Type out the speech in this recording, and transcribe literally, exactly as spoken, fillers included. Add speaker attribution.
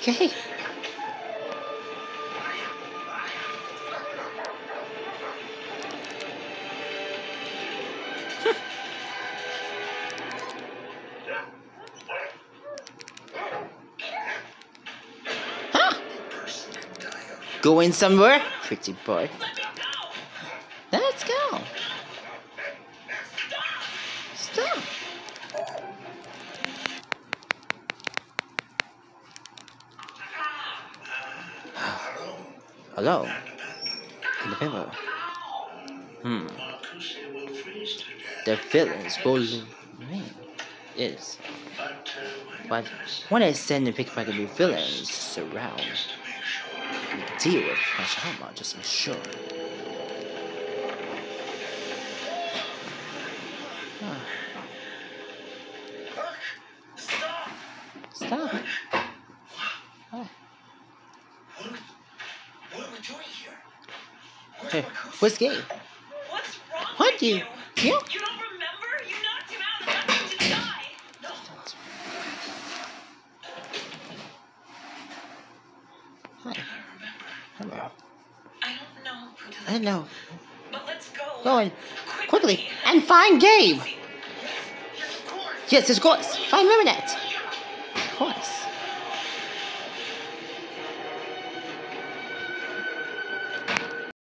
Speaker 1: Okay. Huh? Going somewhere, pretty boy. Let's go. Stop. Hello. In the paper. Hmm. The villains will remain. Yes. But when I send the pickpocket the villains around, we deal with Hashirama just to be sure. Ah.
Speaker 2: Stop!
Speaker 1: Stop. Oh.
Speaker 2: What are we, what are we doing here? Where's
Speaker 1: Hey,
Speaker 2: Makushi?
Speaker 1: what's gay?
Speaker 3: What's wrong
Speaker 1: What
Speaker 3: with
Speaker 1: do you?
Speaker 3: you?
Speaker 1: You?
Speaker 3: You don't remember? You knocked him out and left him to die. No.
Speaker 1: Hi. Hello.
Speaker 3: I don't know.
Speaker 1: I know.
Speaker 3: But let's go.
Speaker 1: Go on. Quickly. And find Gabe.
Speaker 2: Yes, of course.
Speaker 1: Yes, of course. Find Marinette. Of course.